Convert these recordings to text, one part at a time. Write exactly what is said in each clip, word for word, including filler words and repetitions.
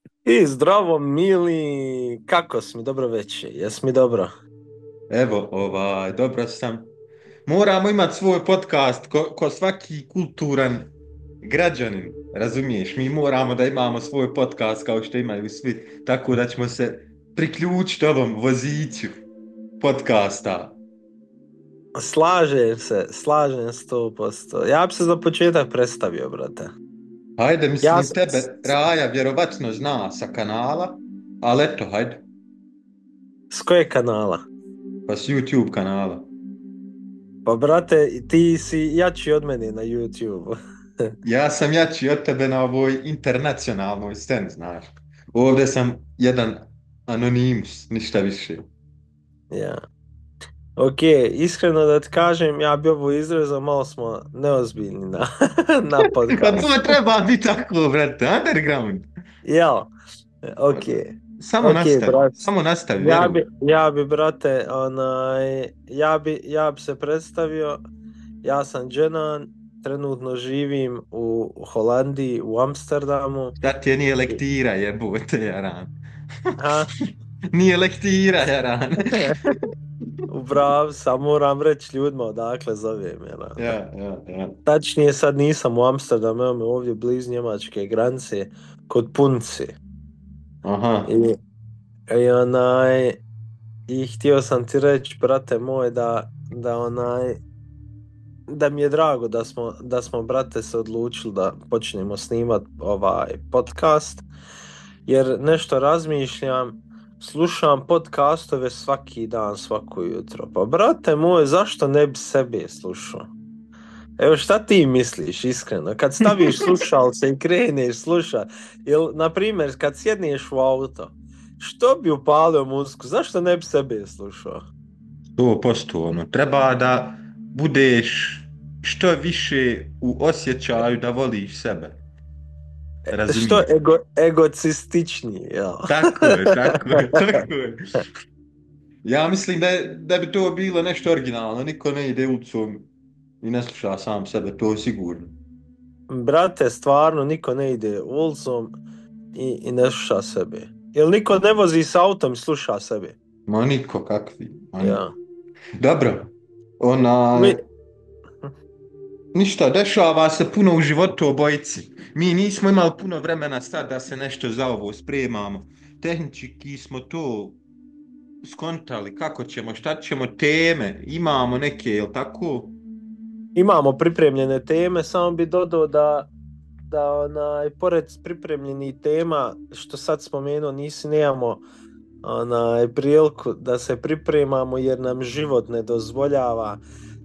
I zdravo, mili, kako si mi? Dobro večer, jes mi dobro? Evo, ovaj, dobro sam. Moramo imati svoj podcast ko, ko svaki kulturan građanin, razumiješ? Mi moramo da imamo svoj podcast kao što imaju svi, tako da ćemo se priključiti ovom voziću podcasta. Slažem se, slažem sto posto. Ja bi se za početak predstavio, brate. Hajde, Ja mislim, sam tebe Raja vjerovatno zna sa kanala, ali eto, hajde, s kojeg kanala? pa s YouTube kanala. Pa, brate, ti si jači od mene na YouTube. Ja sam jači od tebe na ovoj internacionalnoj sceni, znaš. Ovdje sam jedan anonimus, ništa više. Ja. Ok, iskreno da ti kažem, ja bi ovo izrezao, malo smo neozbiljni na, na Pa to podcast. treba biti tako, brate, underground. Jel, ok, Samo ok, nastavi, brate. samo nastavi, Ja vjeruj. bi, ja bi, brate, onaj, ja bi, ja bi se predstavio, ja sam Dženan, trenutno živim u Holandiji, u Amsterdamu. Šta ti je nije lektira, jebote, jaran. Ha? Nije lektira, jaran. Upravo sam, moram reći ljudima odakle zovem. Jer, Ja, ja, ja. tačnije sad nisam u Amsterdamu, evo me ovdje blizu njemačke granice, kod Punci. Aha. I, i onaj, i htio sam ti reći, brate moj, da, da onaj, da mi je drago da smo, da smo brate se odlučili da počnemo snimati ovaj podcast, jer nešto razmišljam, slušam podcastove svaki dan, svako jutro. Pa brate moj, zašto ne bi sebe slušao? Evo, šta ti misliš iskreno? Kad staviš slušalce i kreneš slušat, ili na primjer kad sjedneš u auto, što bi upalio muziku? Zašto ne bi sebe slušao? To posto, ono. Treba da budeš što više u osjećaju da voliš sebe. Što Razumiješ? ego, egocističniji, jel? Tako je, tako je, tako je. Ja mislim da, je, da bi to bilo nešto originalno. Niko ne ide ulicom i ne sluša sam sebe, to je sigurno. Brate, stvarno niko ne ide ulicom i, i ne sluša sebe. Jel niko ne vozi s autom i sluša sebe? Ma niko kakvi. Ma niko. Ja. Dobro, ona, Mi, ništa, dešava se puno u životu obojici. Mi nismo imali puno vremena sad da se nešto za ovo spremamo. Tehnički smo to skontali, kako ćemo, šta ćemo, teme, imamo neke, jel tako? imamo pripremljene teme, samo bi dodao da, da onaj, pored pripremljenih tema, što sad spomenuo, nisi nemamo onaj, priliku da se pripremamo jer nam život ne dozvoljava.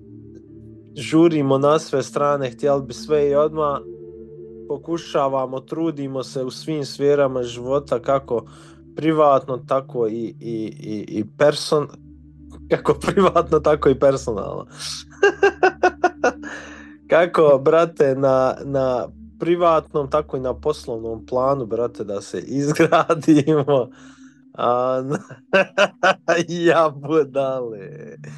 Žurimo na sve strane, htjeli bi sve i odmah, pokušavamo, trudimo se u svim sferama života, kako privatno, tako i, i, i, i person, kako privatno, tako i personalno. Kako, brate, na, na privatnom, tako i na poslovnom planu, brate, da se izgradimo. A, ja budale.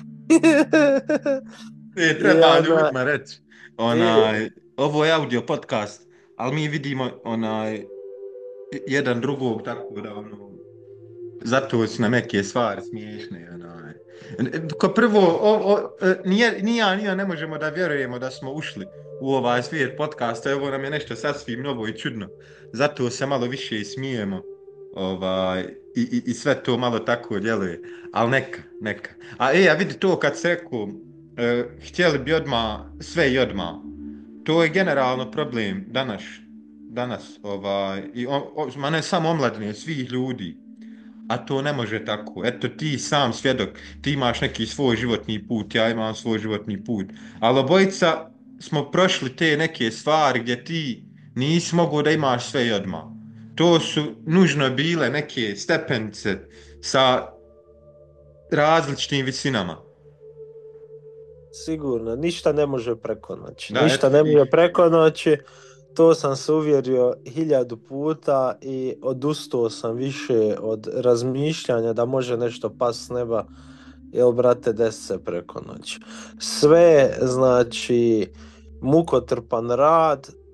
E, I treba ona, ljudima reći, i, onaj, ovo je audio podcast, ali mi vidimo onaj, jedan drugog tako da ono, zato su nam neke stvari smiješne. Onaj. Ko prvo, o, o, nije, ni ja, ni ja ne možemo da vjerujemo da smo ušli u ovaj svijet podcasta, ovo nam je nešto sasvim novo i čudno, zato se malo više i smijemo. Ovaj, i, i, i sve to malo tako djeluje, ali neka, neka. A e, ja vidi to kad se rekao, e, htjeli bi odmah, sve i odmah. To je generalno problem danas, danas, ovaj, i o, o, ma ne samo omladine, svih ljudi. A to ne može tako. Eto ti sam svjedok, ti imaš neki svoj životni put, ja imam svoj životni put. Ali obojica smo prošli te neke stvari gdje ti nisi mogao da imaš sve i odmah. To su nužno bile neke stepenice sa različitim visinama. sigurno, ništa ne može preko noći. Da, Ništa eto ne može vidiš. preko noći. To sam se uvjerio hiljadu puta i odustao sam više od razmišljanja da može nešto pas s neba. Jel, brate, desi se preko noći. Sve, znači, mukotrpan rad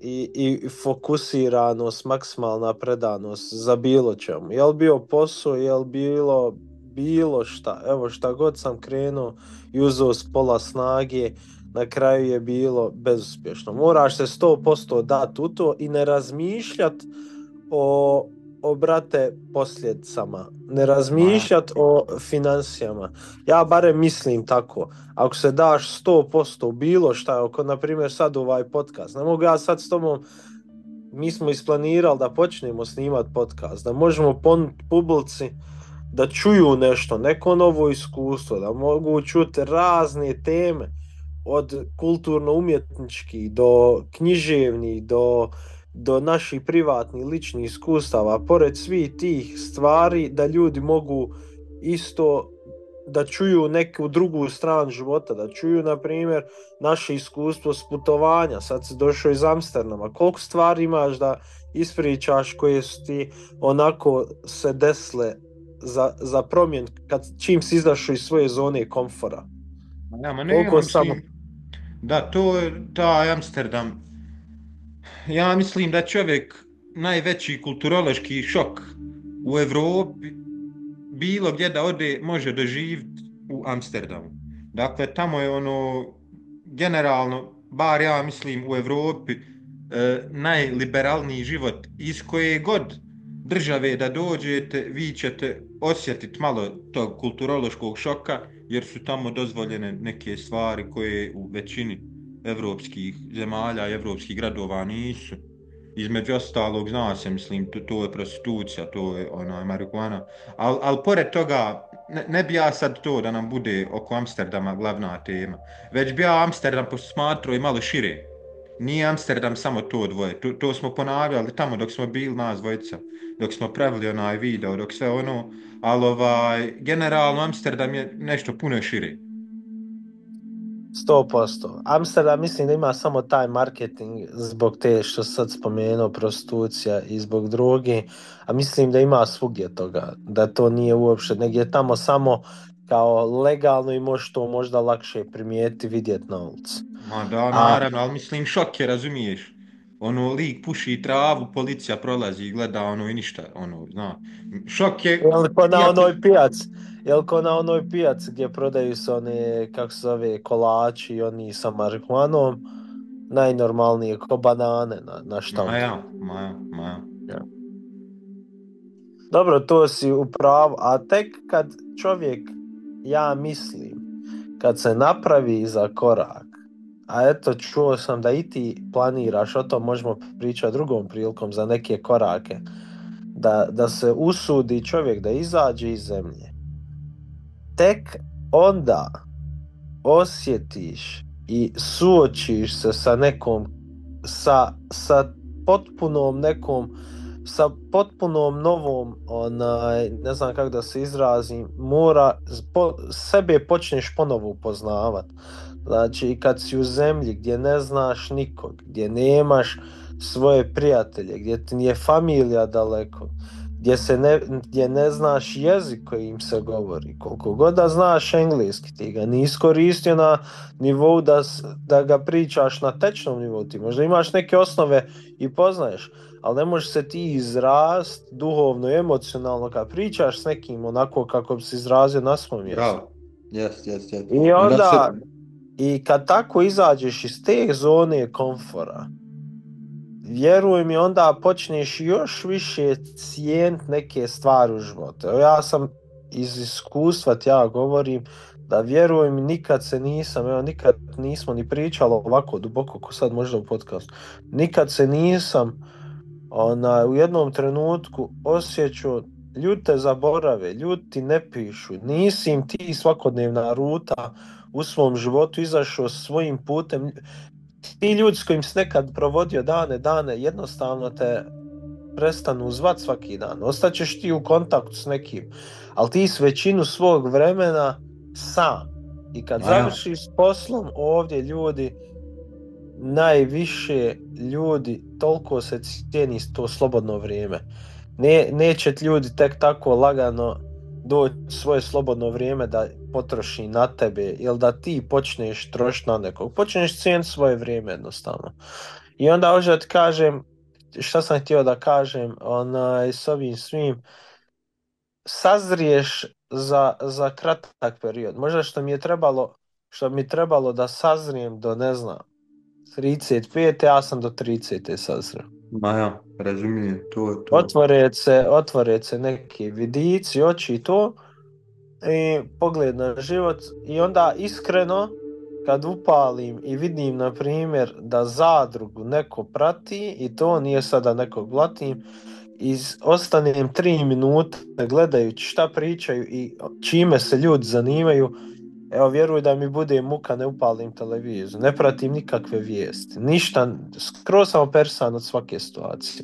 i, i fokusiranost, maksimalna predanost za bilo čemu. Jel bio posao, jel bilo bilo šta. Evo šta god sam krenuo i uzeo s pola snage, na kraju je bilo bezuspješno. Moraš se sto posto dati u to i ne razmišljati o, o brate posljedicama. Ne razmišljati o financijama. Ja barem mislim tako. Ako se daš sto posto bilo šta, ako na primjer sad ovaj podcast, ne mogu ja sad s tobom, mi smo isplanirali da počnemo snimati podcast, da možemo ponuditi publici da čuju nešto, neko novo iskustvo, da mogu čuti razne teme, od kulturno-umjetničkih do književnih, do, do naših privatnih, ličnih iskustava. Pored svih tih stvari, da ljudi mogu isto da čuju neku drugu stranu života, da čuju, na primjer, naše iskustvo s putovanja. Sad si došao iz Amsterdama. Koliko stvari imaš da ispričaš koje su ti onako se desile za, za promjen kad čim si izašao iz svoje zone komfora? Ja, ma ne, ja mislim, samo... da, to je taj Amsterdam. Ja mislim da čovjek najveći kulturološki šok u Evropi bilo gdje da ode može doživjeti u Amsterdamu. Dakle, tamo je ono generalno, bar ja mislim u Evropi, eh, najliberalniji život iz koje god države da dođete, vi ćete osjetiti malo tog kulturološkog šoka, jer su tamo dozvoljene neke stvari koje u većini evropskih zemalja i evropskih gradova nisu. Između ostalog, zna se, mislim, to, to je prostitucija, to je onaj marihuana. Ali al pored toga, ne, ne bi ja sad to da nam bude oko Amsterdama glavna tema, već bi ja Amsterdam posmatrao i malo šire. Nije Amsterdam samo to dvoje, to, to smo ponavljali tamo dok smo bili nas dvojica, dok smo pravili onaj video, dok sve ono, ali ovaj, generalno Amsterdam je nešto puno šire. sto posto. Amsterdam mislim da ima samo taj marketing zbog te što sad spomenuo, prostitucija i zbog droge, a mislim da ima svugdje toga, da to nije uopšte, negdje tamo samo kao legalno i možeš to možda lakše primijeti, vidjeti na ulici. Ma da, naravno, a... ali mislim šok je, razumiješ? Ono, lik puši travu, policija prolazi i gleda ono i ništa, ono, zna. Šok je... Jel ko na onoj pijaci, jel ko na onoj pijaci gdje prodaju se one, kako se zove, kolači i oni sa marihuanom, najnormalnije, ko banane na, na štampu. Ma ja, ma ja, ma ja. Ja. Dobro, to si u pravu, a tek kad čovjek, ja mislim, kad se napravi za korak, a eto čuo sam da i ti planiraš, o tom možemo pričati drugom prilikom za neke korake, da, da se usudi čovjek da izađe iz zemlje. Tek onda osjetiš i suočiš se sa nekom, sa, sa potpunom nekom, sa potpunom novom, onaj, ne znam kako da se izrazim, mora, po, sebe počneš ponovo upoznavati. Znači, kad si u zemlji gdje ne znaš nikog, gdje nemaš svoje prijatelje, gdje ti nije familija daleko, gdje, se ne, gdje ne znaš jezik kojim se govori, koliko god da znaš engleski, ti ga nisi koristio na nivou da, da ga pričaš na tečnom nivou, ti možda imaš neke osnove i poznaješ, ali ne možeš se ti izrast duhovno i emocionalno kad pričaš s nekim onako kako bi se izrazio na svom mjestu. Bravo, yes, yes, yes. I onda, i kad tako izađeš iz te zone komfora, vjeruj mi, onda počneš još više cijeniti neke stvari u životu. Ja sam iz iskustva, ja govorim, da vjeruj mi, nikad se nisam, evo nikad nismo ni pričali ovako duboko ko sad možda u podcastu, nikad se nisam ona, u jednom trenutku osjećao, ljudi te zaborave, ljudi ti ne pišu, nisi im ti svakodnevna ruta u svom životu izašao svojim putem. Ti ljudi s kojim si nekad provodio dane, dane, jednostavno te prestanu zvat svaki dan. Ostaćeš ti u kontaktu s nekim, ali ti s većinu svog vremena sam. I kad Ajde. završiš s poslom, ovdje ljudi, najviše ljudi, toliko se cijeni to slobodno vrijeme. Ne, neće ljudi tek tako lagano doći svoje slobodno vrijeme da potroši na tebe ili da ti počneš trošiti na nekog. Počneš cijeniti svoje vrijeme jednostavno. I onda hoću da ti kažem, šta sam htio da kažem, onaj, s ovim svim, sazriješ za, za kratak period. Možda što mi je trebalo, što mi je trebalo da sazrijem do, ne znam, trideset pet. Ja sam do trideset sazrio. Ma ja, razumijem, to je to. Otvore se, otvore se neki vidici, oči i to, i pogled na život, i onda iskreno kad upalim i vidim, na primjer, da zadrugu neko prati, i to nije sada nekog blatim, i ostanem tri minute gledajući šta pričaju i čime se ljudi zanimaju, evo, vjeruj da mi bude muka, ne upalim televiziju, ne pratim nikakve vijesti, ništa, skroz sam opersan od svake situacije.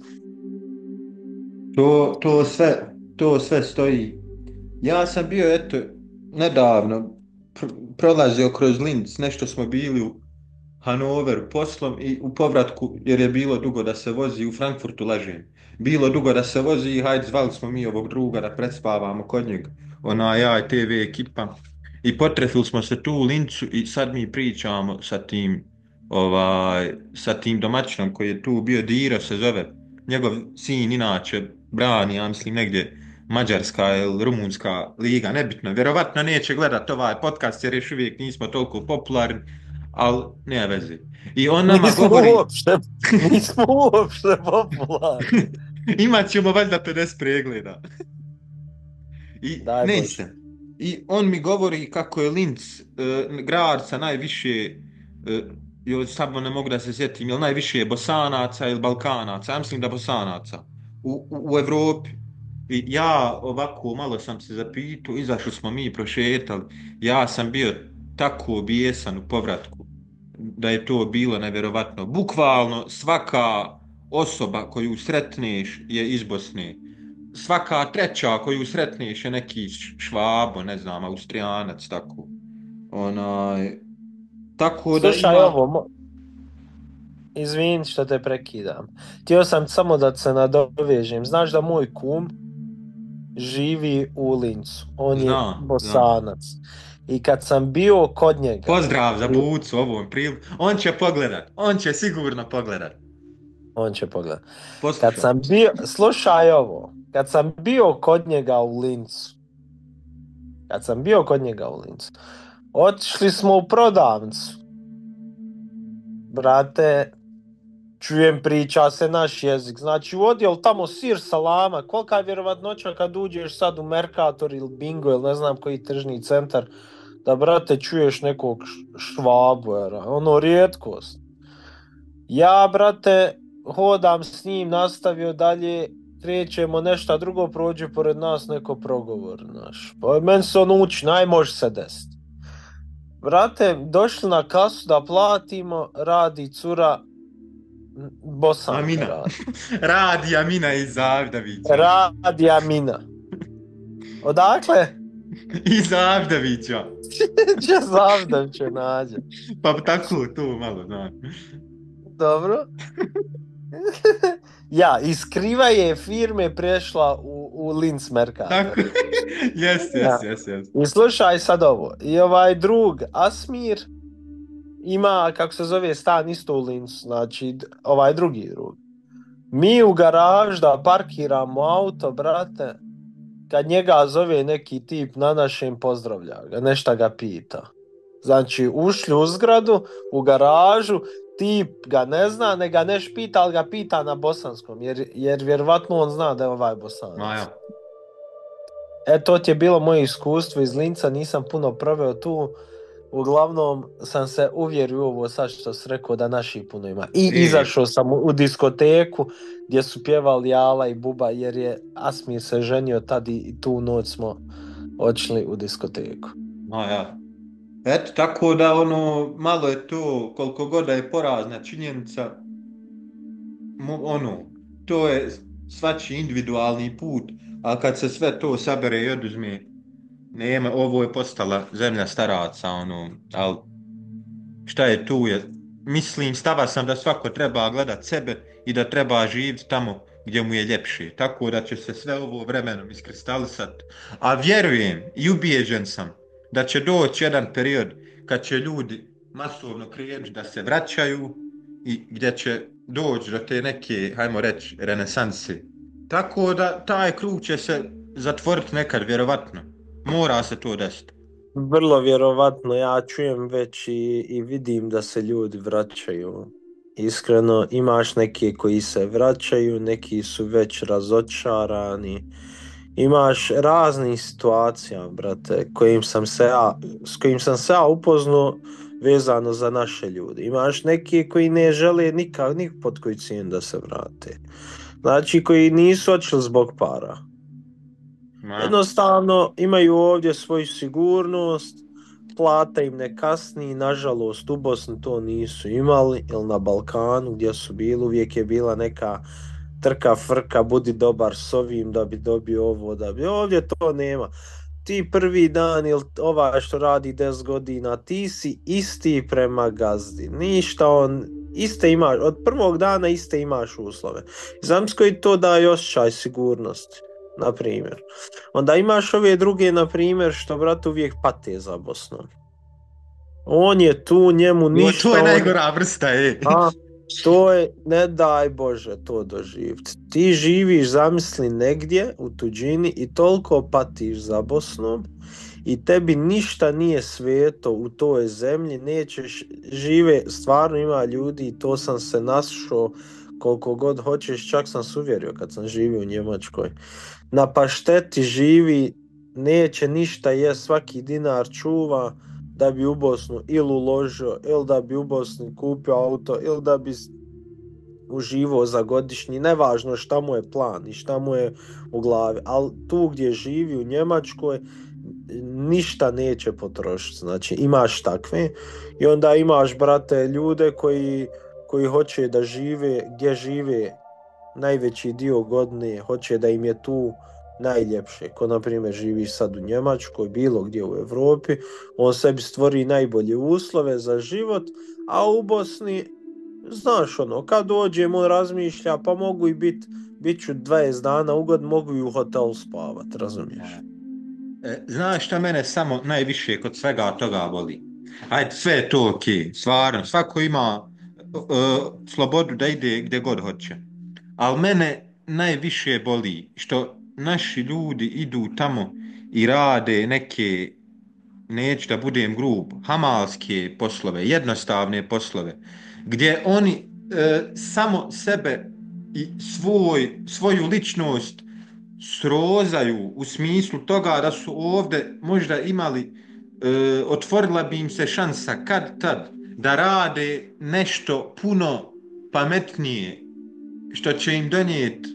To, to sve, to sve stoji. Ja sam bio, eto, nedavno pr- prolazio kroz Linz, nešto smo bili u Hanoveru poslom i u povratku, jer je bilo dugo da se vozi, u Frankfurtu lažem. Bilo dugo da se vozi i hajde, zvali smo mi ovog druga da predspavamo kod njega, ona ja i te ve ekipa. I potrefili smo se tu u Lincu i sad mi pričamo sa tim, ovaj, sa tim domaćinom koji je tu bio, Diro se zove. Njegov sin inače brani, ja mislim, negdje Mađarska ili Rumunska liga, nebitno. Vjerovatno neće gledat ovaj podcast jer još uvijek nismo toliko popularni, ali nema veze. I on nama Nismo govori... uopšte, nismo uopšte popularni. Imat ćemo valjda pedeset pregleda. I Daj ne Bože. istina. I on mi govori kako je Linz uh, grad sa najviše, uh, joj, samo ne mogu da se sjetim, jel najviše je Bosanaca ili Balkanaca, ja mislim da Bosanaca u, u, u Evropi. I ja ovako malo sam se zapitao, izašli smo mi, prošetali, ja sam bio tako bijesan u povratku da je to bilo nevjerovatno. Bukvalno svaka osoba koju sretneš je iz Bosne. Svaka treća koju sretneš je neki Švabo, ne znam, Austrijanac, tako. Onaj, tako da Slušaj ima... ovo, mo... izvini što te prekidam. Htio sam samo da se nadovežem. Znaš da moj kum živi u Lincu. On je Zna, Bosanac. I kad sam bio kod njega... Pozdrav za Bucu ovom priliku. On će pogledat, on će sigurno pogledat. On će pogledat. Poslušaj. Kad sam bio... Slušaj ovo. Kad sam bio kod njega u Lincu, kad sam bio kod njega u Lincu, otišli smo u prodavnicu. Brate, čujem, priča se naš jezik. Znači, u odjel tamo sir, salama. Kolika je vjerovatnoća kad uđeš sad u Mercator ili Bingo ili ne znam koji tržni centar, da, brate, čuješ nekog Švabera. Ono, rijetkost. Ja, brate, hodam s njim, nastavio dalje, krećemo, nešto drugo prođe pored nas, neko progovor, znaš. Pa meni se ono uči, naj može se desiti. Brate, došli na kasu da platimo, radi cura Bosanka. Amina. Radi. Radi Amina iz Avdavića. Radi Amina. Odakle? Iz Avdavića. Če zavdam će nađe. Pa tako, to malo, znam. Dobro. Ja, iz Krivaje firme prešla u, u Linz Mercator. Tako, jes, jes, jes, jes. I slušaj sad ovo, i ovaj drug Asmir ima, kako se zove, stan isto u Lincu, znači ovaj drugi drug. Mi u garaž da parkiramo auto, brate, kad njega zove neki tip na našem, pozdravlja ga, nešto ga pita. Znači, ušli u zgradu, u garažu, tip ga ne zna, ne ga neš pita, ali ga pita na bosanskom, jer, jer vjerovatno on zna da je ovaj Bosanac. Maja. E, to ti je bilo moje iskustvo iz Linca, nisam puno proveo tu, uglavnom sam se uvjerio u ovo sad što si rekao da naši puno ima. I I... izašao sam u, u diskoteku gdje su pjevali Jala i Buba, jer je Asmir se ženio tad i tu noć smo odšli u diskoteku. Maja. Eto, tako da ono, malo je to, koliko god da je porazna činjenica, ono, to je svačiji individualni put, ali kad se sve to sabere i oduzme, nema, ovo je postala zemlja staraca, ono, ali šta je tu je, mislim, stava sam da svako treba gledat sebe i da treba živjeti tamo gdje mu je ljepše, tako da će se sve ovo vremenom iskristalisati, a vjerujem i ubijeđen sam da će doći jedan period kad će ljudi masovno krenuti da se vraćaju i gdje će doći do te neke, hajmo reći, renesanse. Tako da taj krug će se zatvoriti nekad, vjerovatno. Mora se to desiti. Vrlo vjerovatno, ja čujem već i, i vidim da se ljudi vraćaju. Iskreno, imaš neke koji se vraćaju, neki su već razočarani. Imaš raznih situacija, brate, kojim sam se ja, s kojim sam se ja upoznao vezano za naše ljude. Imaš neki koji ne žele nikak, nik pod koju cijenu da se vrate. Znači, koji nisu otišli zbog para. Ma, Jednostavno imaju ovdje svoju sigurnost, plata im ne kasni, nažalost u Bosni to nisu imali, ili na Balkanu gdje su bili, uvijek je bila neka trka frka, budi dobar s ovim da bi dobio ovo, da bi ovdje to nema. Ti prvi dan ili ovaj što radi deset godina, ti si isti prema gazdi, ništa on, iste imaš, od prvog dana iste imaš uslove. Znam s koji to daje osjećaj sigurnosti, na primjer. Onda imaš ove druge, na primjer, što brat uvijek pate za Bosnom. On je tu, njemu ništa. to je on... najgora vrsta, je. A, to je, ne daj Bože to doživjeti. Ti živiš, zamisli, negdje u tuđini i toliko patiš za Bosnom i tebi ništa nije sveto u toj zemlji, nećeš žive, stvarno ima ljudi i to sam se našao koliko god hoćeš, čak sam se uvjerio kad sam živio u Njemačkoj. Na pašteti živi, neće ništa je, svaki dinar čuva da bi u Bosnu ili uložio, ili da bi u Bosni kupio auto, ili da bi uživao za godišnji, nevažno šta mu je plan i šta mu je u glavi, ali tu gdje živi u Njemačkoj ništa neće potrošiti, znači imaš takve i onda imaš, brate, ljude koji, koji hoće da žive gdje žive najveći dio godine, hoće da im je tu najljepše, ko na primjer živiš sad u Njemačkoj, bilo gdje u Europi, on sebi stvori najbolje uslove za život, a u Bosni, znaš ono, kad dođem on razmišlja, pa mogu i bit, bit ću dvadeset dana ugod, mogu i u hotelu spavat, razumiješ? E, znaš šta mene samo najviše kod svega toga boli? Ajde, sve je to ok, stvarno, svako ima uh, slobodu da ide gdje god hoće. Ali mene najviše boli što naši ljudi idu tamo i rade neke, neću da budem grub, hamalske poslove, jednostavne poslove, gdje oni e, samo sebe i svoj, svoju ličnost srozaju u smislu toga da su ovdje možda imali, e, otvorila bi im se šansa kad tad da rade nešto puno pametnije, što će im donijeti,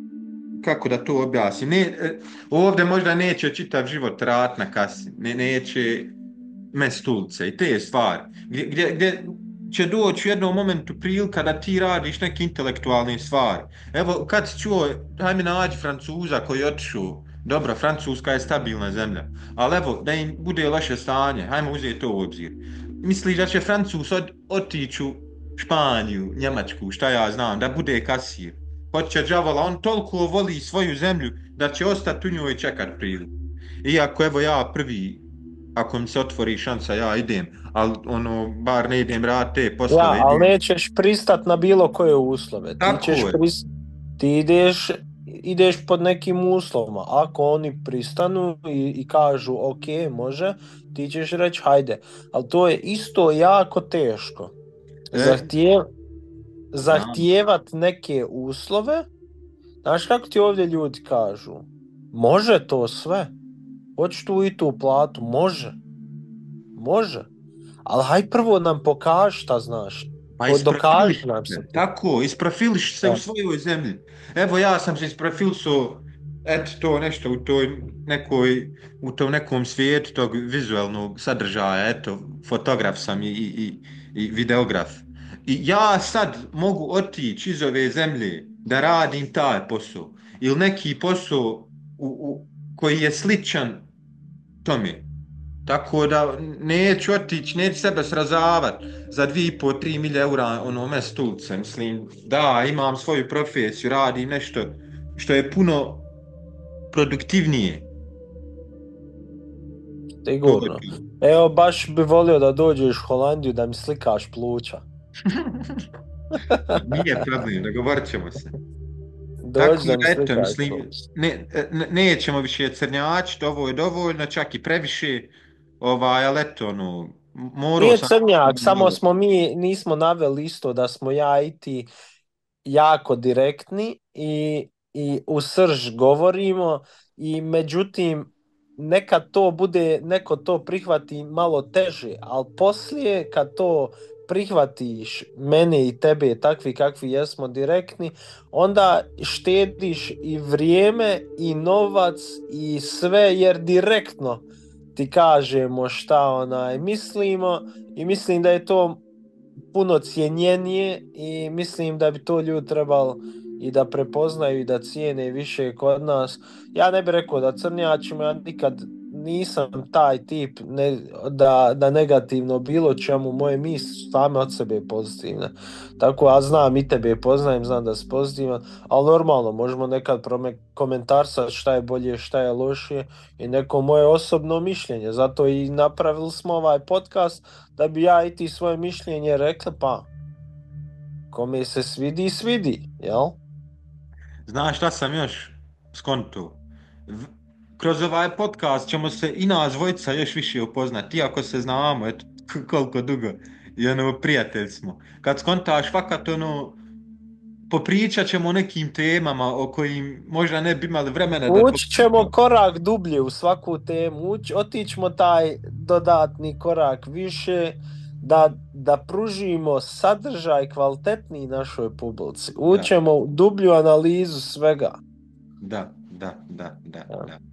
kako da to objasnim, ne, ovdje možda neće čitav život rat na kasi, ne, neće mest ulice i te stvari, gdje, gdje, gdje će doći u jednom momentu prilika da ti radiš neke intelektualne stvari. Evo, kad si čuo, hajde mi nađi Francuza koji je otišao, dobro, Francuska je stabilna zemlja, ali evo, da im bude loše stanje, hajmo uzeti to u obzir. Misliš da će Francuz od, otići u Španiju, Njemačku, šta ja znam, da bude kasir? Hoće đavola, on toliko voli svoju zemlju da će ostati u njoj i čekat priliku. Iako evo ja prvi, ako mi se otvori šansa, ja idem, ali ono, bar ne idem rad te poslove. Ja, ali nećeš pristat na bilo koje uslove. Tako ti, ćeš je. pris... ti ideš, ideš pod nekim uslovima. Ako oni pristanu i, i kažu ok, može, ti ćeš reći hajde. Ali to je isto jako teško. E? Zahtijev... Zahtijevat neke uslove. Znaš kako ti ovdje ljudi kažu? Može to sve. Hoćeš tu i tu platu? Može. Može. Ali haj prvo nam pokaži šta znaš. Pa dokaži nam se. Tako, isprofiliš se da. u svojoj zemlji. Evo ja sam se isprofilisao, eto to nešto u toj nekoj, u tom nekom svijetu tog vizualnog sadržaja, eto, fotograf sam i, i, i videograf. I ja sad mogu otići iz ove zemlje da radim taj posao. Ili neki posao u, u, koji je sličan tome. Tako da neću otići, neću sebe srazavat za dvije i po, tri milje eura ono mest ulice. Mislim, da, imam svoju profesiju, radim nešto što je puno produktivnije. Sigurno. Evo, baš bi volio da dođeš u Holandiju da mi slikaš pluća. Nije problem, dogovorit ćemo se. Tako Dođi da mi da, eto, slikaš to. mislim, ne, ne, nećemo više crnjačiti, ovo je dovoljno, čak i previše, ovaj, ali eto, ono, morao Nije sam... crnjak, samo smo mi, nismo naveli isto da smo ja i ti jako direktni i, i u srž govorimo i međutim nekad to bude, neko to prihvati malo teže, ali poslije kad to prihvatiš mene i tebe takvi kakvi jesmo direktni, onda štediš i vrijeme i novac i sve jer direktno ti kažemo šta onaj mislimo i mislim da je to puno cijenjenije i mislim da bi to ljudi trebalo i da prepoznaju i da cijene više kod nas. Ja ne bih rekao da crnjačimo, ja nikad nisam taj tip ne, da, da negativno bilo čemu moje misli same od sebe pozitivne. Tako ja znam i tebe poznajem, znam da si pozitivan, ali normalno možemo nekad prome, komentarsati šta je bolje, šta je lošije i neko moje osobno mišljenje. Zato i napravili smo ovaj podcast da bi ja i ti svoje mišljenje rekli, pa kome se svidi, svidi, jel? Znaš šta sam još skonto? V- Kroz ovaj podcast ćemo se i nas dvojica još više upoznati, iako se znamo, eto, k- koliko dugo, i ono, prijatelj smo. Kad skontaš, fakat, ono, popričat ćemo o nekim temama o kojim možda ne bi imali vremena da Ući ćemo popričamo. korak dublje u svaku temu, ući, otićemo taj dodatni korak više, da, da pružimo sadržaj kvalitetniji našoj publici. Da, Ućemo u dublju analizu svega. da, da, da, da, Ja. da.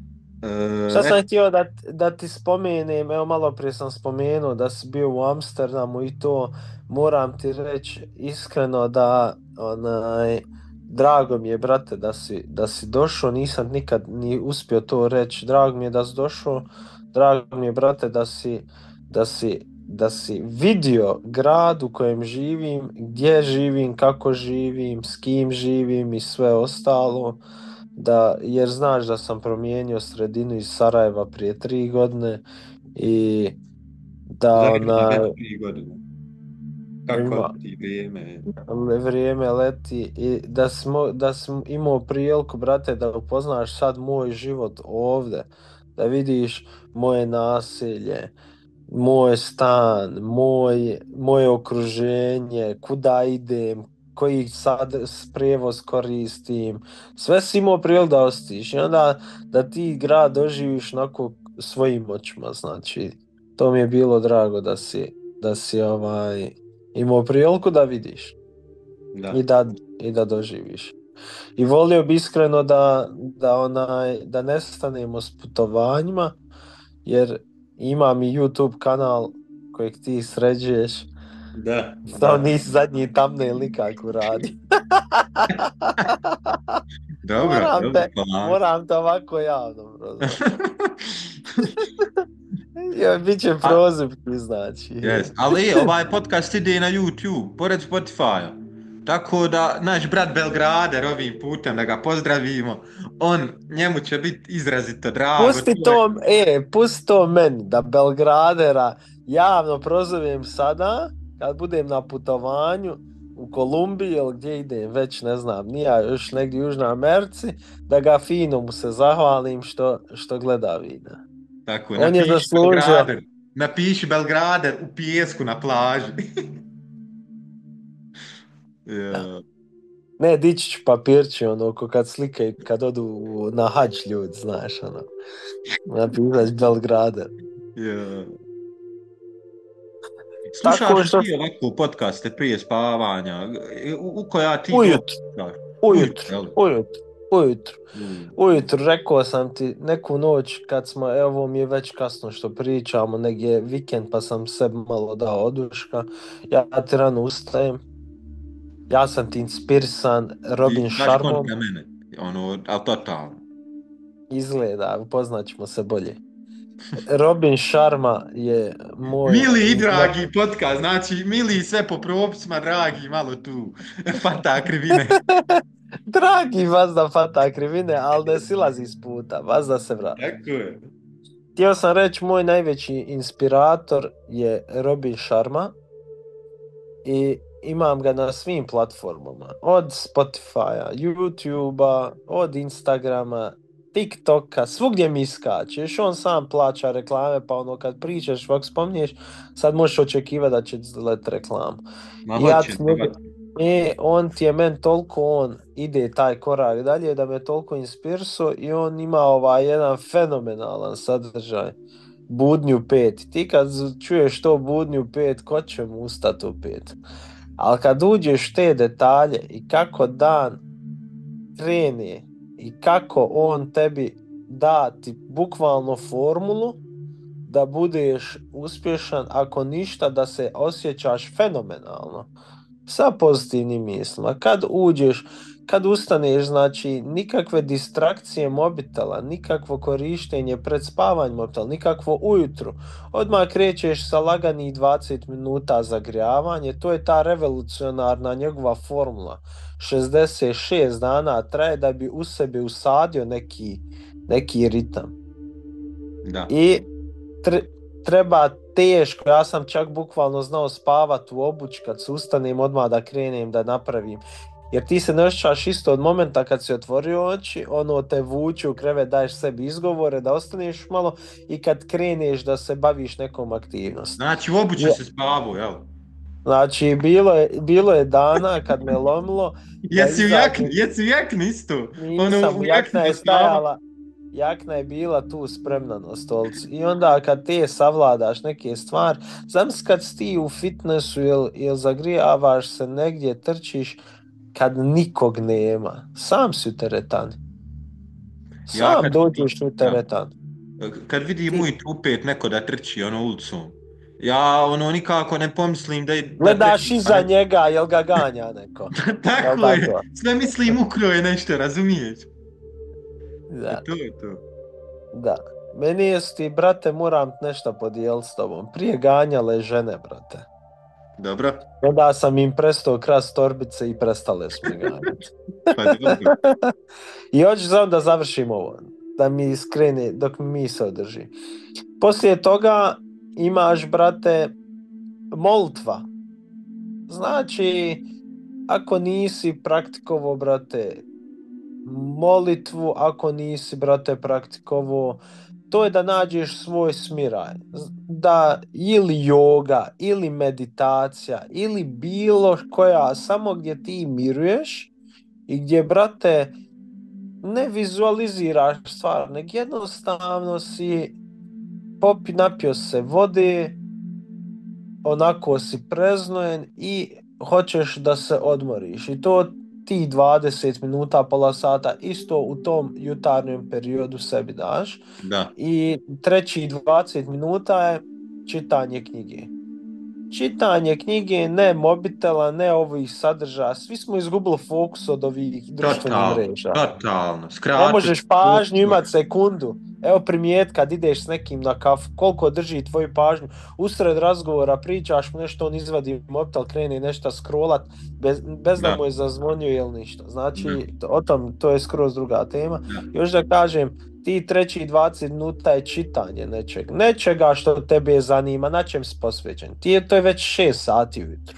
Šta E, sam et, htio da, da ti spomenem, evo malo prije sam spomenuo da si bio u Amsterdamu i to moram ti reći iskreno da onaj, drago mi je brate da si, da si došao, nisam nikad ni uspio to reći, drago mi je da si došao, drago mi je brate da si, da si, da si vidio grad u kojem živim, gdje živim, kako živim, s kim živim i sve ostalo. Da, jer znaš da sam promijenio sredinu iz Sarajeva prije tri godine i da završi ona već tri godine. Kako ima ti vrijeme? vrijeme leti i da smo da sam imao priliku brate da upoznaš sad moj život ovdje, da vidiš moje naselje, moj stan, moj, moje okruženje, kuda idem, koji sad prijevoz koristim, sve si imao priliku da osjetiš i onda da ti grad doživiš onako svojim očima, znači to mi je bilo drago da si, da si ovaj, imao priliku da vidiš Da. i da, i da doživiš. I volio bi iskreno da, da, onaj, da ne stanemo s putovanjima, jer imam i YouTube kanal kojeg ti sređuješ. Da, Samo da. nisi zadnji thumbnail nikako radi. Dobro, Moram dobro, te, polako. moram te ovako javno prozvati. Joj, bit će A, prozivki, znači. yes. Ali ovaj podcast ide i na YouTube, pored Spotify-a. Tako da naš brat Belgrader ovim putem da ga pozdravimo, on, njemu će biti izrazito drago. Pusti To je- to, e, pusti to meni, da Belgradera javno prozovem sada, kad budem na putovanju u Kolumbiji ili gdje idem, već ne znam, nija još negdje u Južnoj Americi, da ga fino mu se zahvalim što, što gleda video. Tako, On je napiši zaslužio. Belgrader. Napiši Belgrader u pijesku na plaži. Ja. Ne, dići ću papirći, ono, ko kad slike, kad odu u- na hađ ljudi, znaš, ono, napisać Belgrader. Ja. Slušaš Tako li što ti ovako podcaste prije spavanja? U, u koja ti ujutro, doba? ujutro, jel? ujutro, ujutro. Mm. Ujutro, rekao sam ti, neku noć kad smo, evo mi je već kasno što pričamo, negdje vikend pa sam sebi malo dao oduška, ja ti rano ustajem, ja sam ti inspirisan Robin Ti baš Sharmom, kontra mene, ono, ali totalno. izgleda, upoznat ćemo se bolje. Robin Sharma je moj... Mili i dragi podcast, znači mili sve po propisima, dragi malo tu fata krivine. Dragi vas da fata krivine, ali ne silazi iz puta, vas da se vrati. Tako je. Htio sam reći, moj najveći inspirator je Robin Sharma i imam ga na svim platformama. Od Spotify-a, YouTube-a, od Instagrama, TikToka, svugdje mi iskače. Još on sam plaća reklame, pa ono kad pričaš, ovako spominješ, sad možeš očekivati da će let reklamu. Ma I ja hoće, ti ma njega- hoće. E, on ti je men toliko, on ide taj korak dalje da me toliko inspirisao i on ima ovaj jedan fenomenalan sadržaj. Budnju pet. Ti kad čuješ to budnju pet, ko će mu ustati u pet? Ali kad uđeš te detalje i kako dan krene i kako on tebi da ti bukvalno formulu da budeš uspješan, ako ništa da se osjećaš fenomenalno sa pozitivnim mislima. Kad uđeš, kad ustaneš, znači nikakve distrakcije mobitela, nikakvo korištenje pred spavanjem mobitela, nikakvo ujutru. Odmah krećeš sa laganih dvadeset minuta zagrijavanje, to je ta revolucionarna njegova formula. šezdeset šest dana traje da bi u sebi usadio neki, neki ritam. Da. I tre, treba teško, ja sam čak bukvalno znao spavat u obuć kad se ustanem odmah da krenem da napravim. Jer ti se ne osjećaš isto od momenta kad si otvorio oči, ono te vuče u krevet, daješ sebi izgovore da ostaneš malo i kad kreneš da se baviš nekom aktivnosti. Znači u obuću Ja. se spavao, jel? Znači bilo je, bilo je dana kad me lomilo. Jesi u izađem- jakni, jesi u jakni isto? Nisam, u jakna je da spava. stajala, jakna je bila tu spremna na stolcu. I onda kad te savladaš neke stvari, zamisli kad si ti u fitnessu ili il zagrijavaš se negdje, trčiš, kad nikog nema. Sam si u teretani. Ja Sam kad- dođeš u teretani. Kad vidim ujutru u pet neko da trči ono ulicom, ja ono nikako ne pomislim da... da Gledaš trči, iza pa ne- njega, jel ga ganja neko? Tako Jel je, tako? sve mislim ukro je nešto, razumiješ? Da, To je to. da. Meni je ti, brate, moram nešto podijeliti s tobom. Prije ganjale žene, brate. Dobro, Onda sam im prestao krast torbice i prestale su mi ganjati. pa dobro. I hoću samo da završim ovo, da mi skrene dok mi se održi. Poslije toga imaš, brate, molitva. Znači, ako nisi praktikovo, brate, molitvu, ako nisi, brate, praktikovo, to je da nađeš svoj smiraj. Da ili joga, ili meditacija, ili bilo koja, samo gdje ti miruješ i gdje, brate, ne vizualiziraš stvar, nego jednostavno si popi, napio se vode, onako si preznojen i hoćeš da se odmoriš. I to ti dvadeset minuta, pola sata isto u tom jutarnjem periodu sebi daš. Da, I treći dvadeset minuta je čitanje knjige. Čitanje knjige, ne mobitela, ne ovih sadržaja. Svi smo izgubili fokus od ovih društvenih totalno, mreža. totalno. Skrati. Ne možeš pažnju imati sekundu. Evo primijeti kad ideš s nekim na kafu, koliko drži tvoju pažnju. Usred razgovora pričaš mu nešto, on izvadi mobitel, krene nešto scrollat, bez, bez da. Da. mu je zazvonio ili ništa. Znači, to, o tom, to je skroz druga tema. Da. Još da kažem, ti treći dvadeset minuta je čitanje nečeg. Nečega što tebe zanima, na čem si posvećen. Ti je, to je već šest sati ujutro.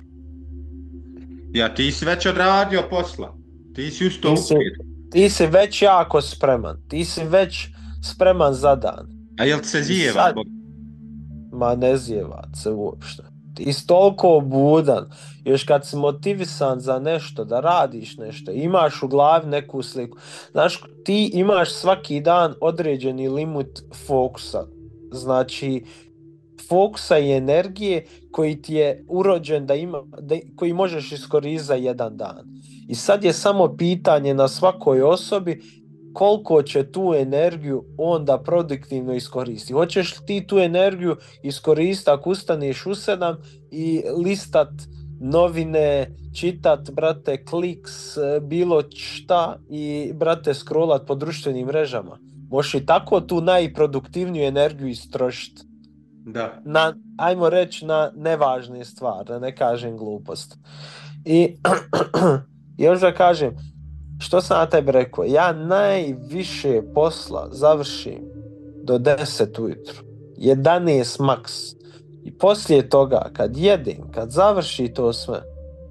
Ja, ti si već odradio posla. Ti si usto Ti si- upit. Ti si već jako spreman. Ti si već spreman za dan. A jel ti se zijeva? Sad- Bog? Ma ne zjevat se uopšte. Ti si toliko budan. Još kad si motivisan za nešto, da radiš nešto, imaš u glavi neku sliku. Znaš, ti imaš svaki dan određeni limit fokusa. Znači, fokusa i energije koji ti je urođen da ima, da, koji možeš iskoristiti za jedan dan. I sad je samo pitanje na svakoj osobi koliko će tu energiju onda produktivno iskoristiti. Hoćeš li ti tu energiju iskoristiti ako ustaneš u sedam i listat novine, čitat, brate, kliks, bilo šta i, brate, scrollat po društvenim mrežama. Možeš i tako tu najproduktivniju energiju istrošiti. Da. Na, ajmo reći, na nevažne stvari, da ne kažem glupost. I još da kažem, što sam na tebi rekao, ja najviše posla završim do deset ujutro, jedanaest maks. I poslije toga, kad jedem, kad završi to sve,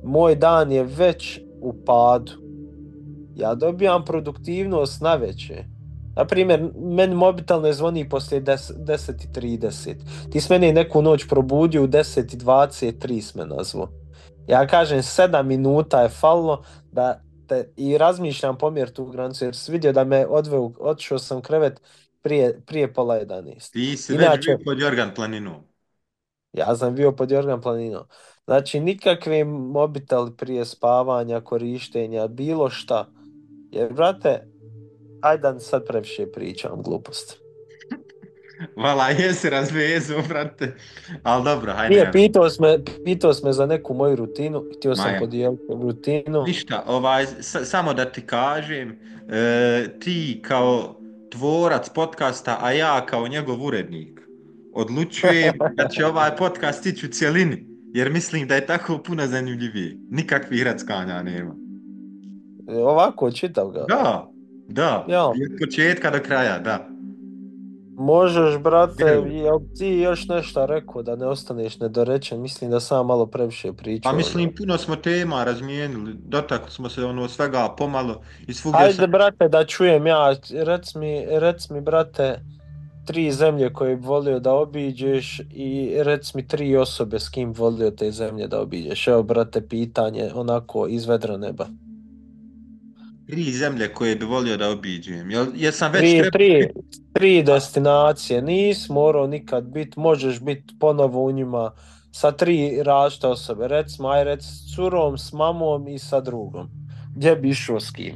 moj dan je već u padu. Ja dobijam produktivnost navečer. Na primjer, meni mobitel ne zvoni poslije deset i trideset. Ti s mene neku noć probudio u deset i dvadeset tri s me nazvo. Ja kažem sedam minuta je falilo da te, i razmišljam pomjer tu granicu jer si vidio da me odveo, otišao sam u krevet prije, prije pola jedanaest. Ti si već Inače, bio pod Jorgan planinom. ja sam bio pod Jorgan planinom. Znači, nikakvi mobiteli prije spavanja, korištenja, bilo šta. Jer, brate, ajde da sad previše pričam gluposti. Vala, jesi razvezu, brate. Ali dobro, hajde. Nije, Ja. pitao sme, pitao sme za neku moju rutinu, htio sam Maja. podijeliti rutinu. Ništa, ovaj, s- samo da ti kažem, e, ti kao tvorac podcasta, a ja kao njegov urednik, odlučujem da će ovaj podcast ići u cjelini, jer mislim da je tako puno zanimljiviji. Nikakvih rackanja nema. Ovako, čitav ga. Da, da, Ja. od početka do kraja, da. Možeš, brate, Evo. jel ti još nešto rekao da ne ostaneš nedorečen? Mislim da sam malo previše pričao. Pa mislim, puno smo tema razmijenili, dotakli smo se ono svega pomalo i svugdje Ajde, sam... brate, da čujem ja. Rec mi, rec mi, brate, tri zemlje koje bi volio da obiđeš i rec mi tri osobe s kim bi volio te zemlje da obiđeš. Evo, brate, pitanje onako iz vedra neba. Tri zemlje koje bi volio da obiđem. Jel, jesam već Tri, trebao... tri, tri destinacije, nisi morao nikad biti, možeš biti ponovo u njima sa tri različite osobe. Recimo, aj rec s curom, s mamom i sa drugom. Gdje bi išao s kim?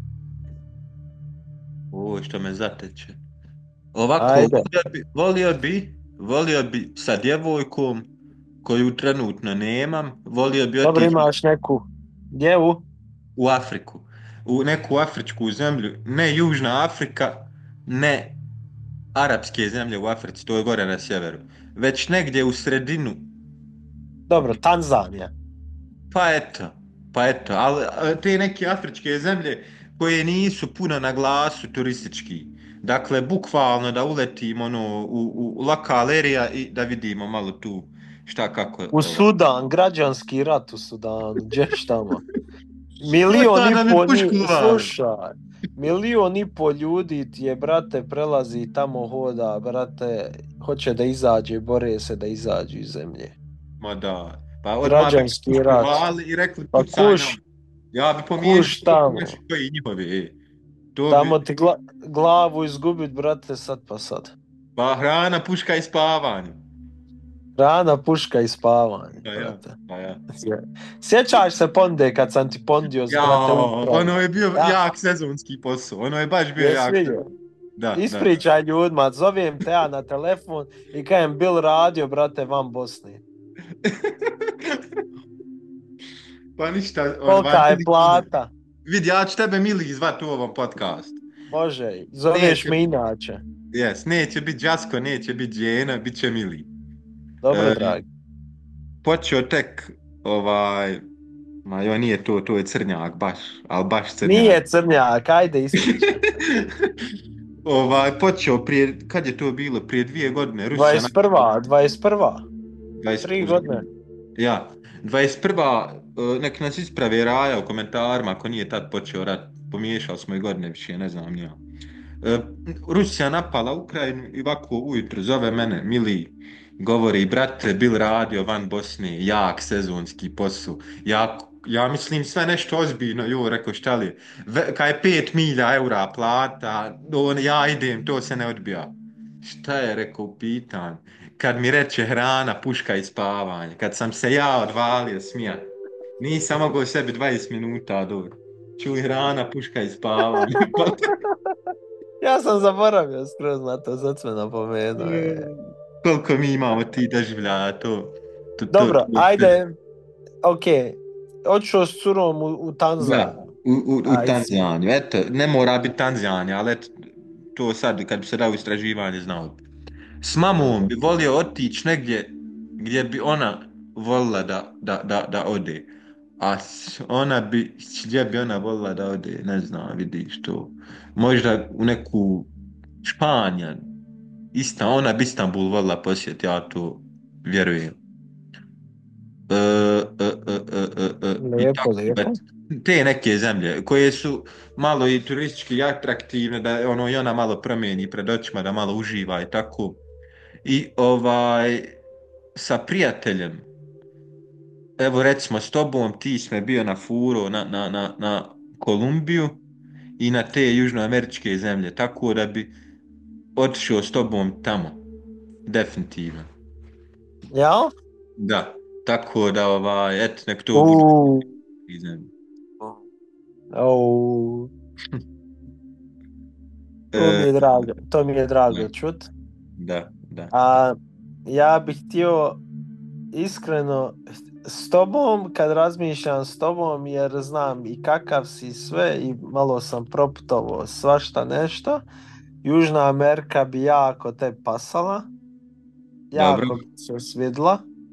O, što me zateče. Ovako, Ajde. volio bi, volio bi, volio bi sa djevojkom koju trenutno nemam, volio bi Dobro, otići imaš neku. Gdje u? u Afriku. U neku afričku zemlju, ne Južna Afrika, ne arapske zemlje u Africi, to je gore na sjeveru, već negdje u sredinu. Dobro, Tanzanija. Pa eto, pa eto, ali a, te neke afričke zemlje koje nisu puno na glasu turistički. Dakle, bukvalno da uletimo ono, u, u lokal area i da vidimo malo tu šta kako. U Ovo. Sudan, građanski rat u Sudanu, gdješ tamo? Milion Šta i nam je pol pušku njih, uvali? slušaj, milion i pol ljudi ti je, brate, prelazi tamo hoda, brate, hoće da izađe, bore se da izađu iz zemlje. Ma da, pa odmah bi Građanski pušku rat. uvali i rekli Pa pucaj nam. kuš, Ja bi pomijenio kuš tamo. naši koji njihove. e. To Tamo bi, ti gla, glavu izgubit, brate, sad pa sad. pa hrana, puška i spavanje. Rana, puška i spavanje, Pa ja, brate. pa ja. Sjećaš se ponde kad sam ti pondio s Ja, brate upravu? ono je bio Ja. jak sezonski posao, ono je baš bio Jesi jak vidio? sezonski. Da, Ispričaj ljudima, zovem te ja na telefon i kajem bil radio, brate, van Bosne. Pa ništa, Kolika ovaj, je plata? vidi, ja ću tebe Mili zvat u ovom podcastu. Može, zoveš Neće. me inače. Jes, neće biti Đasko, neće biti Džena, bit će Mili. Dobro, E, dragi. Počeo tek, ovaj, ma joj nije to, to je crnjak baš, ali baš crnjak. Nije crnjak, ajde ispričaj. ovaj, počeo prije, kad je to bilo, prije dvije godine, Rusija... dvadeset prva, dvadeset prva, dvadeset tri godine. Ja, dvadeset prva nek nas ispravi Raja u komentarima ako nije tad počeo rat, pomiješali smo i godine više, ne znam ja. E, Rusija napala Ukrajinu i ovako ujutro zove mene, Mili, govori, brate, bil radio van Bosne, jak sezonski posao, ja, ja mislim sve nešto ozbiljno, jo, rekao šta li, Ve, kaj pet milja eura plata, on, ja idem, to se ne odbija. Šta je, rekao, pitan, kad mi reče hrana, puška i spavanje, kad sam se ja odvalio smijat, nisam mogao sebi dvadeset minuta dobro. Čuj, hrana, puška i spavanje. Ja sam zaboravio skroz na to, sad sve napomenuo. Koliko mi imamo ti doživljaja, to... to Dobro, to, to, ajde, ok, otišao s curom u, u Tanzaniju. Da, u, u, u Tanzaniju, eto, ne mora biti Tanzanija, ali eto, to sad, kad bi se dao istraživanje, znao bi. S mamom bi volio otići negdje gdje bi ona volila da, da, da, da ode. A ona bi, gdje bi ona volila da ode, ne znam, vidiš to. Možda u neku Španiju, ista, ona bi Istanbul volila posjetiti, ja to vjerujem. E, e, e, e, e, i Lijepo, tako, lijepo. te neke zemlje koje su malo i turistički atraktivne, da ono i ona malo promijeni pred očima, da malo uživa i tako. I ovaj, sa prijateljem, evo recimo s tobom, ti sme bio na furo, na, na, na, na Kolumbiju i na te južnoameričke zemlje, tako da bi otišao s tobom tamo, definitivno. Jel? Da, tako da, ovaj, eto, nek to bude Uuu. iz zemlje. Uuu. To mi E, je drago, to mi je da, drago čut. da, da. A ja bih htio iskreno s tobom, kad razmišljam s tobom, jer znam i kakav si sve i malo sam proputovao svašta nešto, Južna Amerika bi jako te pasala, Dobro, jako bi se svidla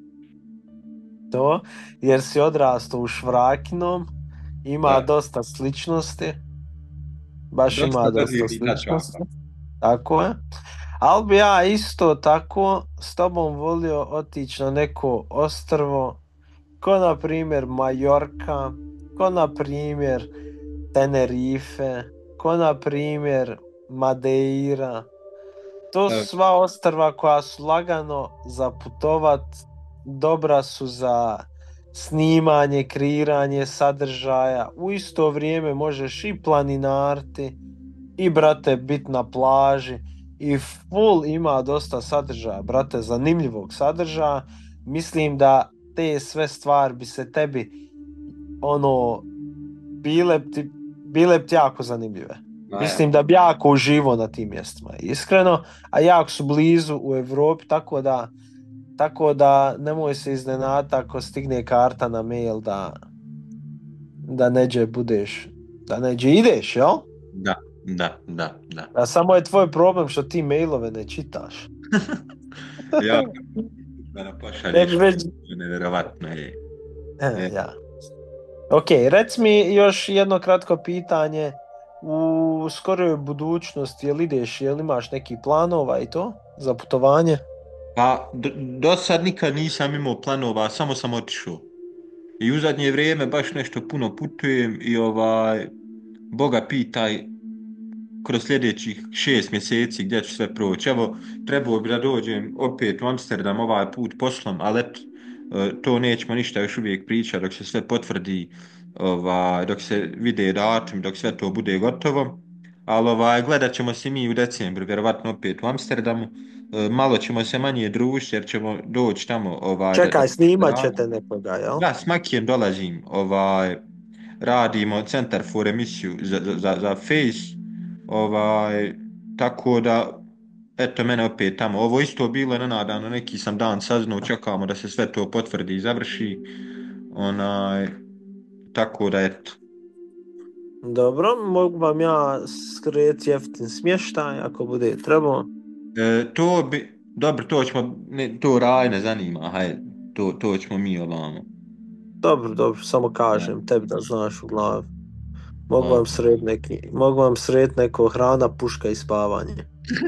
to, jer si odrastao u Švrakinom, ima da. dosta sličnosti, baš ima Dosta dosta dodirnih tačaka. sličnosti, tako je. Ali bi ja isto tako s tobom volio otići na neko ostrvo, ko na primjer Majorka, ko na primjer Tenerife, ko na primjer Madeira. To E, su sva ostrva koja su lagano za putovat, dobra su za snimanje, kreiranje sadržaja. U isto vrijeme možeš i planinariti i brate bit na plaži i full ima dosta sadržaja, brate, zanimljivog sadržaja. Mislim da te sve stvari bi se tebi ono bile bi ti, bile bi ti jako zanimljive. ma ja. Mislim da bi jako uživao na tim mjestima, iskreno, a jako su blizu u Europi, tako da tako da nemoj se iznenaditi ako stigne karta na mail da da neđe budeš, da neđe ideš, jel? Da, da, da, da. A samo je tvoj problem što ti mailove ne čitaš. Ja, da Ne pošalješ, bi već... nevjerovatno je. E, E, ja. Ok, rec mi još jedno kratko pitanje. U skoroj budućnosti, jel ideš, jel imaš neki planova i to za putovanje? Pa, do, do sad nikad nisam imao planova, samo sam otišao. I u zadnje vrijeme baš nešto puno putujem i ovaj, Boga pitaj kroz sljedećih šest mjeseci gdje ću sve proći. Evo, trebao bi da dođem opet u Amsterdam ovaj put poslom, ali eto, e, to nećemo ništa još uvijek pričati dok se sve potvrdi, ovaj, dok se vide datum, dok sve to bude gotovo. Ali ovaj, gledat ćemo se mi u decembru, vjerovatno opet u Amsterdamu. E, malo ćemo se manje družiti jer ćemo doći tamo ovaj, da, da, Čekaj, snimat da, ćete nekoga, jel? da, s Makijem dolazim, ovaj, radimo centar for emisiju za, za, za za Face, ovaj, tako da, eto mene opet tamo. Ovo isto bilo nenadano, neki sam dan saznao, čekamo da se sve to potvrdi i završi, onaj, tako da, eto. Dobro, mogu vam ja skrijeti jeftin smještaj ako bude trebao. E, to bi, dobro, to ćemo, ne, to Raj ne zanima, hajde, to, to ćemo mi ovamo. Dobro, dobro, samo Da. kažem tebi da znaš u glavi. Mogu O, vam sret neki, mogu vam sret neko hrana, puška i spavanje.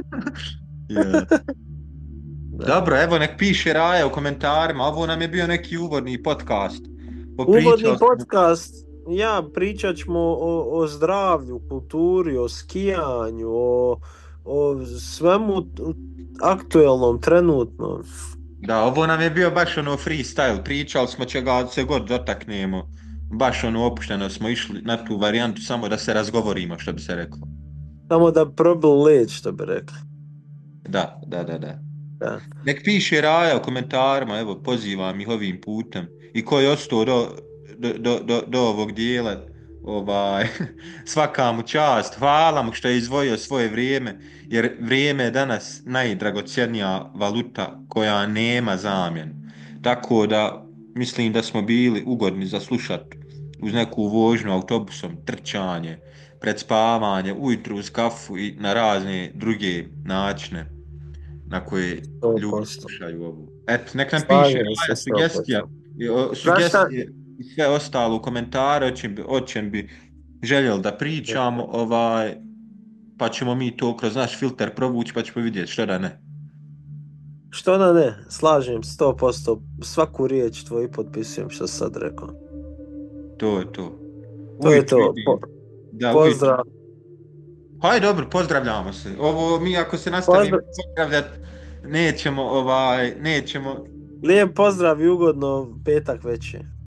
je. Da. Dobro, evo nek piše Raja u komentarima, ovo nam je bio neki uvodni podcast. Uvodni Popričao sam- podcast, ja pričat ćemo o, o zdravlju, kulturi, o skijanju, o, o svemu t- aktuelnom, trenutnom. Da, ovo nam je bio baš ono freestyle, pričali smo čega se god dotaknemo, baš ono opušteno smo išli na tu varijantu, samo da se razgovorimo, što bi se reklo. Samo da probili led, što bi rekli. Da, da, da, da. Da. Nek piše Raja u komentarima, evo, pozivam ih ovim putem. I ko je ostao do, do, do, do, do ovog dijela, ovaj, svaka mu čast, hvala mu što je izdvojio svoje vrijeme, jer vrijeme je danas najdragocjenija valuta koja nema zamjenu. Tako da, mislim da smo bili ugodni za slušat uz neku vožnju autobusom, trčanje, pred spavanje, ujutru uz kafu i na razne druge načine na koje sto ljudi posto. slušaju ovu. Eto, nek nam piše Slažem Raja se sugestija, sto posto. i, o, sugestije i sve ostalo u komentare, o čem bi, o čem bi željeli da pričamo, ovaj, pa ćemo mi to kroz naš filter provući, pa ćemo vidjeti što da ne. Što da ne, slažem sto posto. Svaku riječ tvoju potpisujem što si sad rekao. To je to. To je Ujutro to. Po, idem. Da, ujutro. pozdrav. Hajde, dobro, pozdravljamo se. Ovo mi ako se nastavimo Pozdrav. pozdravljati, nećemo, ovaj, nećemo. Lijep pozdrav i ugodno petak večer.